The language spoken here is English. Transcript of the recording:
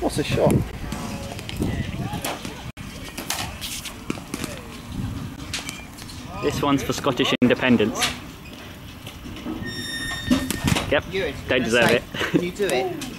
What a shot. This one's for Scottish independence. Yep, don't deserve it. Can you do it?